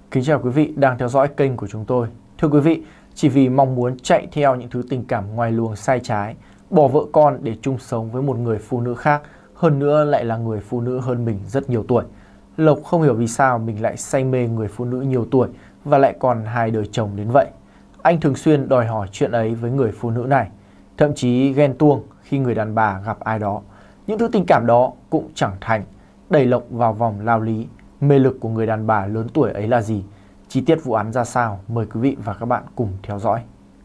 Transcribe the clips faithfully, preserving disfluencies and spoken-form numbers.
Kính chào quý vị đang theo dõi kênh của chúng tôi. Thưa quý vị, chỉ vì mong muốn chạy theo những thứ tình cảm ngoài luồng sai trái, bỏ vợ con để chung sống với một người phụ nữ khác, hơn nữa lại là người phụ nữ hơn mình rất nhiều tuổi, Lộc không hiểu vì sao mình lại say mê người phụ nữ nhiều tuổi và lại còn hai đời chồng đến vậy. Anh thường xuyên đòi hỏi chuyện ấy với người phụ nữ này, thậm chí ghen tuông khi người đàn bà gặp ai đó. Những thứ tình cảm đó cũng chẳng thành, đẩy Lộc vào vòng lao lý. Mê lực của người đàn bà lớn tuổi ấy là gì? Chi tiết vụ án ra sao? Mời quý vị và các bạn cùng theo dõi.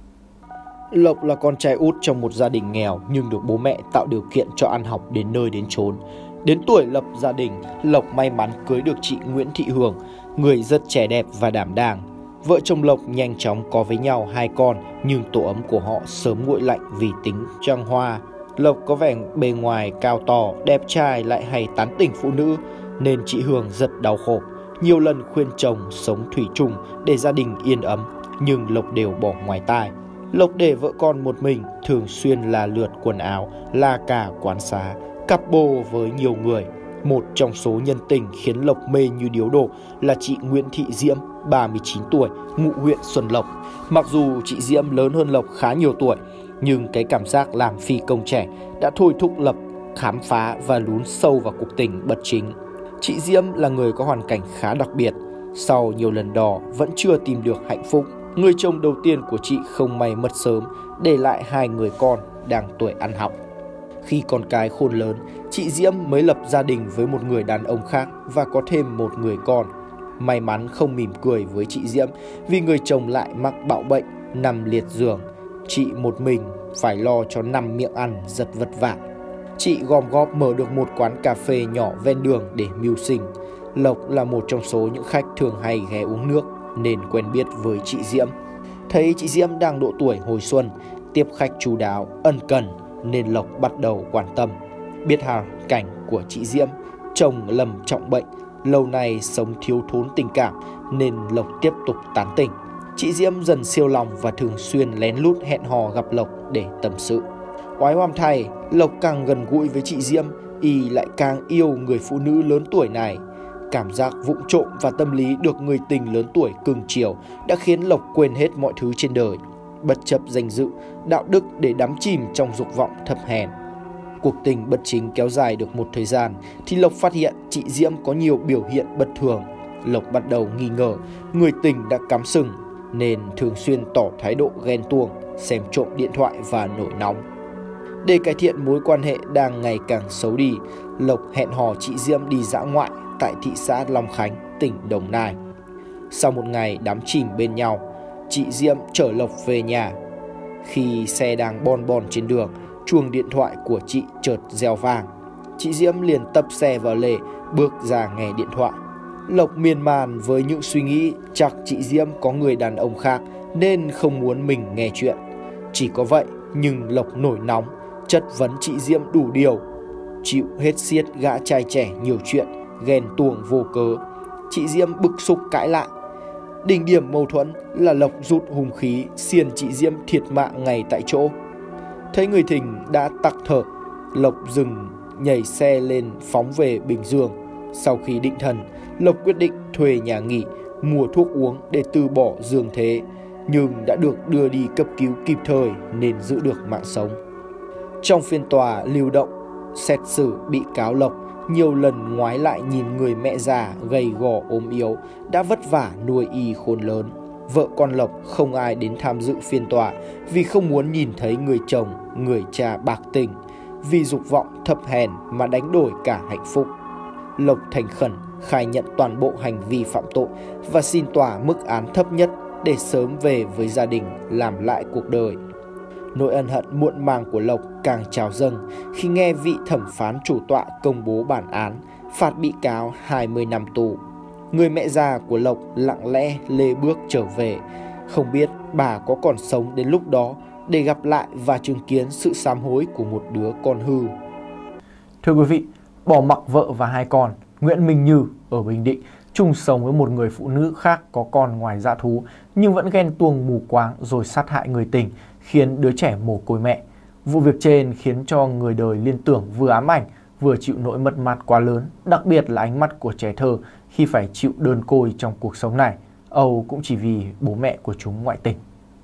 Lộc là con trai út trong một gia đình nghèo nhưng được bố mẹ tạo điều kiện cho ăn học đến nơi đến chốn. Đến tuổi lập gia đình, Lộc may mắn cưới được chị Nguyễn Thị Hường, người rất trẻ đẹp và đảm đang. Vợ chồng Lộc nhanh chóng có với nhau hai con, nhưng tổ ấm của họ sớm nguội lạnh vì tính trăng hoa. Lộc có vẻ bề ngoài cao to, đẹp trai lại hay tán tỉnh phụ nữ, nên chị Hường rất đau khổ. Nhiều lần khuyên chồng sống thủy chung để gia đình yên ấm, nhưng Lộc đều bỏ ngoài tai. Lộc để vợ con một mình, thường xuyên là lượt quần áo, la cà quán xá, cặp bồ với nhiều người. Một trong số nhân tình khiến Lộc mê như điếu đổ là chị Nguyễn Thị Diễm, ba mươi chín tuổi, ngụ huyện Xuân Lộc. Mặc dù chị Diễm lớn hơn Lộc khá nhiều tuổi, nhưng cái cảm giác làm phi công trẻ đã thôi thúc Lộc khám phá và lún sâu vào cuộc tình bất chính. Chị Diễm là người có hoàn cảnh khá đặc biệt. Sau nhiều lần đò vẫn chưa tìm được hạnh phúc. Người chồng đầu tiên của chị không may mất sớm, để lại hai người con đang tuổi ăn học. Khi con cái khôn lớn, chị Diễm mới lập gia đình với một người đàn ông khác và có thêm một người con. May mắn không mỉm cười với chị Diễm vì người chồng lại mắc bạo bệnh, nằm liệt giường. Chị một mình phải lo cho năm miệng ăn rất vất vả. Chị gom góp mở được một quán cà phê nhỏ ven đường để mưu sinh. Lộc là một trong số những khách thường hay ghé uống nước nên quen biết với chị Diễm. Thấy chị Diễm đang độ tuổi hồi xuân, tiếp khách chu đáo, ân cần nên Lộc bắt đầu quan tâm. Biết hoàn cảnh của chị Diễm, chồng lầm trọng bệnh, lâu nay sống thiếu thốn tình cảm nên Lộc tiếp tục tán tỉnh. Chị Diễm dần siêu lòng và thường xuyên lén lút hẹn hò gặp Lộc để tâm sự. Oái oăm thay, Lộc càng gần gũi với chị Diễm, y lại càng yêu người phụ nữ lớn tuổi này. Cảm giác vụng trộm và tâm lý được người tình lớn tuổi cưng chiều đã khiến Lộc quên hết mọi thứ trên đời, bất chấp danh dự, đạo đức để đắm chìm trong dục vọng thấp hèn. Cuộc tình bất chính kéo dài được một thời gian thì Lộc phát hiện chị Diễm có nhiều biểu hiện bất thường. Lộc bắt đầu nghi ngờ người tình đã cắm sừng nên thường xuyên tỏ thái độ ghen tuông, xem trộm điện thoại và nổi nóng. Để cải thiện mối quan hệ đang ngày càng xấu đi, Lộc hẹn hò chị Diễm đi dã ngoại tại thị xã Long Khánh, tỉnh Đồng Nai. Sau một ngày đắm chìm bên nhau, chị Diễm chở Lộc về nhà. Khi xe đang bon bon trên đường, chuông điện thoại của chị chợt reo vang. Chị Diễm liền tập xe vào lề, bước ra nghe điện thoại. Lộc miên man với những suy nghĩ chắc chị Diễm có người đàn ông khác nên không muốn mình nghe chuyện. Chỉ có vậy nhưng Lộc nổi nóng, chất vấn chị Diễm đủ điều, chịu hết xiết gã trai trẻ nhiều chuyện, ghen tuông vô cớ. Chị Diễm bực xúc cãi lại. Đỉnh điểm mâu thuẫn là Lộc rút hung khí xiên chị Diễm thiệt mạng ngay tại chỗ. Thấy người tình đã tắc thở, Lộc dừng nhảy xe lên phóng về Bình Dương. Sau khi định thần, Lộc quyết định thuê nhà nghỉ, mua thuốc uống để từ bỏ dương thế, nhưng đã được đưa đi cấp cứu kịp thời nên giữ được mạng sống. Trong phiên tòa lưu động, xét xử bị cáo Lộc nhiều lần ngoái lại nhìn người mẹ già gầy gò ốm yếu đã vất vả nuôi y khôn lớn. Vợ con Lộc không ai đến tham dự phiên tòa vì không muốn nhìn thấy người chồng, người cha bạc tình, vì dục vọng thấp hèn mà đánh đổi cả hạnh phúc. Lộc thành khẩn khai nhận toàn bộ hành vi phạm tội và xin tòa mức án thấp nhất để sớm về với gia đình làm lại cuộc đời. Nỗi ân hận muộn màng của Lộc càng trào dâng khi nghe vị thẩm phán chủ tọa công bố bản án phạt bị cáo hai mươi năm tù. Người mẹ già của Lộc lặng lẽ lê bước trở về, không biết bà có còn sống đến lúc đó để gặp lại và chứng kiến sự sám hối của một đứa con hư. Thưa quý vị, bỏ mặc vợ và hai con, Nguyễn Minh Như ở Bình Định chung sống với một người phụ nữ khác có con ngoài dã thú nhưng vẫn ghen tuông mù quáng rồi sát hại người tình, khiến đứa trẻ mồ côi mẹ. Vụ việc trên khiến cho người đời liên tưởng vừa ám ảnh vừa chịu nỗi mất mát quá lớn, đặc biệt là ánh mắt của trẻ thơ khi phải chịu đơn côi trong cuộc sống này. âu cũng chỉ vì bố mẹ của chúng ngoại tình.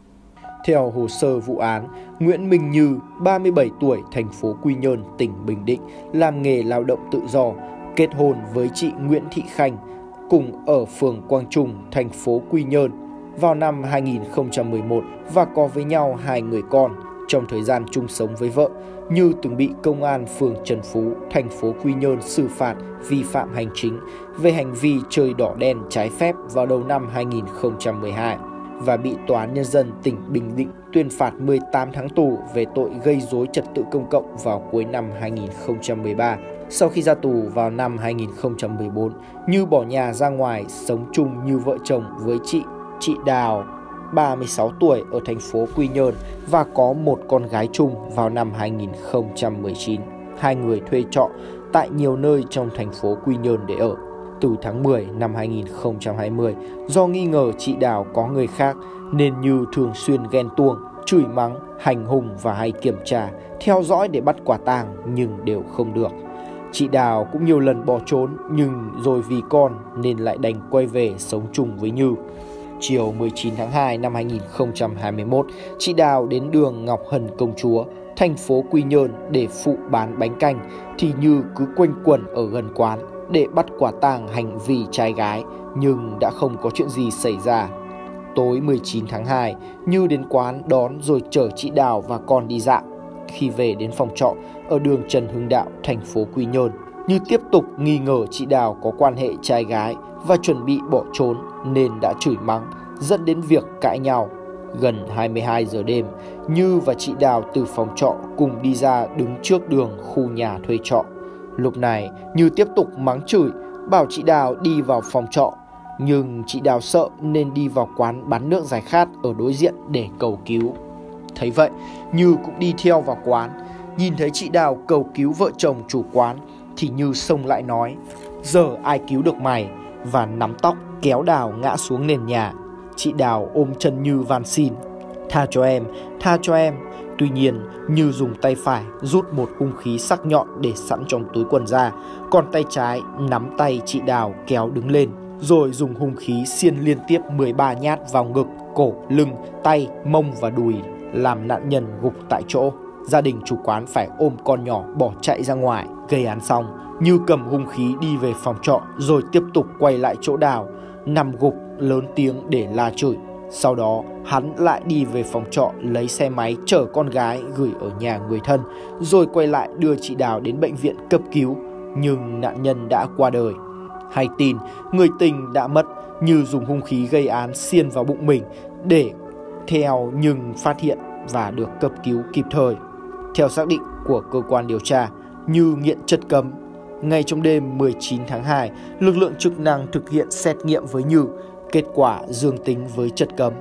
Theo hồ sơ vụ án, Nguyễn Minh Như, ba mươi bảy tuổi, thành phố Quy Nhơn, tỉnh Bình Định, làm nghề lao động tự do, kết hôn với chị Nguyễn Thị Khanh, cùng ở phường Quang Trung, thành phố Quy Nhơn vào năm hai nghìn không trăm mười một và có với nhau hai người con. Trong thời gian chung sống với vợ, Như từng bị công an phường Trần Phú, thành phố Quy Nhơn xử phạt vi phạm hành chính về hành vi chơi đỏ đen trái phép vào đầu năm hai nghìn không trăm mười hai và bị Tòa án Nhân dân tỉnh Bình Định tuyên phạt mười tám tháng tù về tội gây rối trật tự công cộng vào cuối năm hai nghìn không trăm mười ba. Sau khi ra tù vào năm hai nghìn không trăm mười bốn, Như bỏ nhà ra ngoài sống chung như vợ chồng với chị chị Đào, ba mươi sáu tuổi, ở thành phố Quy Nhơn và có một con gái chung vào năm hai nghìn không trăm mười chín. Hai người thuê trọ tại nhiều nơi trong thành phố Quy Nhơn để ở. Từ tháng mười năm hai nghìn không trăm hai mươi, do nghi ngờ chị Đào có người khác nên Như thường xuyên ghen tuông, chửi mắng, hành hung và hay kiểm tra, theo dõi để bắt quả tang nhưng đều không được. Chị Đào cũng nhiều lần bỏ trốn nhưng rồi vì con nên lại đành quay về sống chung với Như. Chiều mười chín tháng hai năm hai nghìn không trăm hai mươi mốt, chị Đào đến đường Ngọc Hân Công Chúa, thành phố Quy Nhơn để phụ bán bánh canh thì Như cứ quanh quẩn ở gần quán để bắt quả tang hành vi trai gái nhưng đã không có chuyện gì xảy ra. Tối mười chín tháng hai, Như đến quán đón rồi chở chị Đào và con đi dạo. Khi về đến phòng trọ ở đường Trần Hưng Đạo, thành phố Quy Nhơn, Như tiếp tục nghi ngờ chị Đào có quan hệ trai gái và chuẩn bị bỏ trốn nên đã chửi mắng, dẫn đến việc cãi nhau. Gần hai mươi hai giờ đêm, Như và chị Đào từ phòng trọ cùng đi ra đứng trước đường khu nhà thuê trọ. Lúc này, Như tiếp tục mắng chửi, bảo chị Đào đi vào phòng trọ. Nhưng chị Đào sợ nên đi vào quán bán nước giải khát ở đối diện để cầu cứu. Thấy vậy, Như cũng đi theo vào quán. Nhìn thấy chị Đào cầu cứu vợ chồng chủ quán thì Như xông lại nói: "Giờ ai cứu được mày?" và nắm tóc kéo Đào ngã xuống nền nhà. Chị Đào ôm chân Như van xin: "Tha cho em, tha cho em." Tuy nhiên, Như dùng tay phải rút một hung khí sắc nhọn để sẵn trong túi quần ra, còn tay trái nắm tay chị Đào kéo đứng lên, rồi dùng hung khí xiên liên tiếp mười ba nhát vào ngực, cổ, lưng, tay, mông và đùi, làm nạn nhân gục tại chỗ. Gia đình chủ quán phải ôm con nhỏ bỏ chạy ra ngoài. Gây án xong, Như cầm hung khí đi về phòng trọ rồi tiếp tục quay lại chỗ Đào, nằm gục lớn tiếng để la chửi. Sau đó, hắn lại đi về phòng trọ lấy xe máy chở con gái gửi ở nhà người thân, rồi quay lại đưa chị Đào đến bệnh viện cấp cứu, nhưng nạn nhân đã qua đời. Hay tin người tình đã mất, Như dùng hung khí gây án xiên vào bụng mình để theo nhưng phát hiện và được cấp cứu kịp thời. Theo xác định của cơ quan điều tra, Như nghiện chất cấm. Ngay trong đêm mười chín tháng hai, lực lượng chức năng thực hiện xét nghiệm với Như, kết quả dương tính với chất cấm.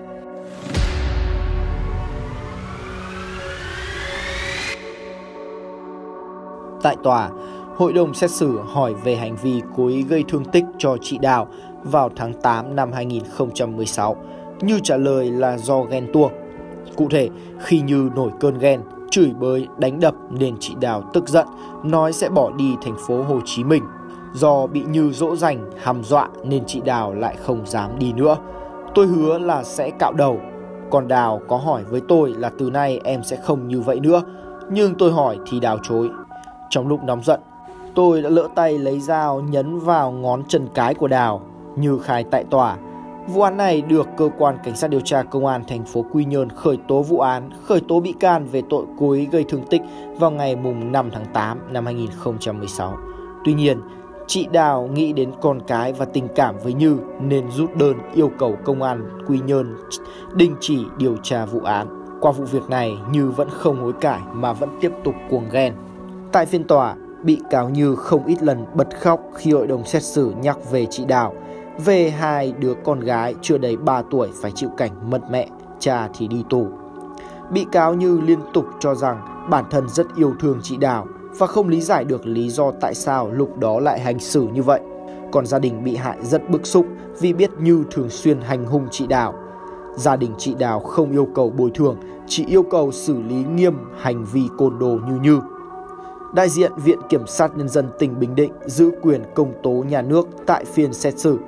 Tại tòa, hội đồng xét xử hỏi về hành vi cố ý gây thương tích cho chị Đào vào tháng tám năm hai nghìn không trăm mười sáu. Như trả lời là do ghen tuông. Cụ thể, khi Như nổi cơn ghen, chửi bới, đánh đập nên chị Đào tức giận, nói sẽ bỏ đi thành phố Hồ Chí Minh. Do bị Như dỗ dành, hăm dọa nên chị Đào lại không dám đi nữa. "Tôi hứa là sẽ cạo đầu." Còn Đào có hỏi với tôi là từ nay em sẽ không như vậy nữa, nhưng tôi hỏi thì Đào chối. Trong lúc nóng giận, tôi đã lỡ tay lấy dao nhấn vào ngón chân cái của Đào. Như khai tại tòa, vụ án này được cơ quan cảnh sát điều tra công an thành phố Quy Nhơn khởi tố vụ án, khởi tố bị can về tội cố ý gây thương tích vào ngày mùng năm tháng tám năm hai nghìn không trăm mười sáu. Tuy nhiên, chị Đào nghĩ đến con cái và tình cảm với Như nên rút đơn yêu cầu công an Quy Nhơn đình chỉ điều tra vụ án. Qua vụ việc này, Như vẫn không hối cải mà vẫn tiếp tục cuồng ghen. Tại phiên tòa, bị cáo Như không ít lần bật khóc khi hội đồng xét xử nhắc về chị Đào, về hai đứa con gái chưa đầy ba tuổi phải chịu cảnh mất mẹ, cha thì đi tù. Bị cáo Như liên tục cho rằng bản thân rất yêu thương chị Đào và không lý giải được lý do tại sao lúc đó lại hành xử như vậy. Còn gia đình bị hại rất bức xúc vì biết Như thường xuyên hành hung chị Đào. Gia đình chị Đào không yêu cầu bồi thường, chỉ yêu cầu xử lý nghiêm hành vi côn đồ như Như. Đại diện Viện Kiểm sát Nhân dân tỉnh Bình Định giữ quyền công tố nhà nước tại phiên xét xử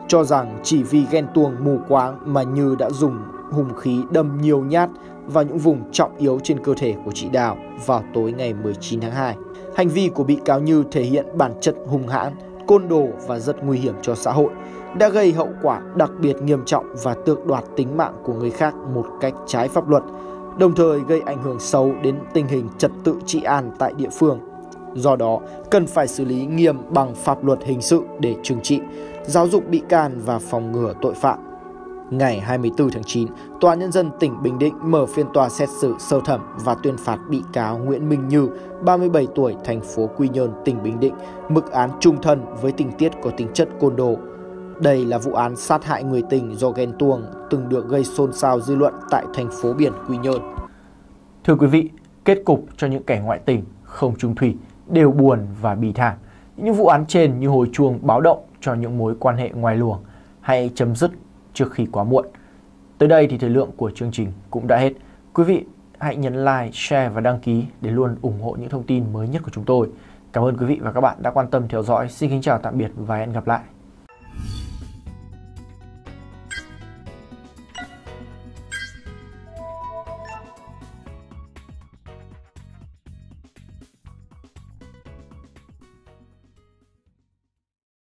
cho rằng chỉ vì ghen tuông mù quáng mà Như đã dùng hung khí đâm nhiều nhát vào những vùng trọng yếu trên cơ thể của chị Đào vào tối ngày mười chín tháng hai. Hành vi của bị cáo Như thể hiện bản chất hung hãn, côn đồ và rất nguy hiểm cho xã hội, đã gây hậu quả đặc biệt nghiêm trọng và tước đoạt tính mạng của người khác một cách trái pháp luật, đồng thời gây ảnh hưởng xấu đến tình hình trật tự trị an tại địa phương. Do đó, cần phải xử lý nghiêm bằng pháp luật hình sự để trừng trị, giáo dục bị can và phòng ngừa tội phạm. Ngày hai mươi tư tháng chín, Tòa án Nhân dân tỉnh Bình Định mở phiên tòa xét xử sơ thẩm và tuyên phạt bị cáo Nguyễn Minh Như, ba mươi bảy tuổi, thành phố Quy Nhơn, tỉnh Bình Định, mức án chung thân với tình tiết có tính chất côn đồ. Đây là vụ án sát hại người tình do ghen tuông từng được gây xôn xao dư luận tại thành phố biển Quy Nhơn. Thưa quý vị, kết cục cho những kẻ ngoại tình, không chung thủy đều buồn và bi thảm. Những vụ án trên như hồi chuông báo động cho những mối quan hệ ngoài luồng. Hãy chấm dứt trước khi quá muộn. Tới đây thì thời lượng của chương trình cũng đã hết. Quý vị hãy nhấn like, share và đăng ký để luôn ủng hộ những thông tin mới nhất của chúng tôi. Cảm ơn quý vị và các bạn đã quan tâm theo dõi. Xin kính chào tạm biệt và hẹn gặp lại.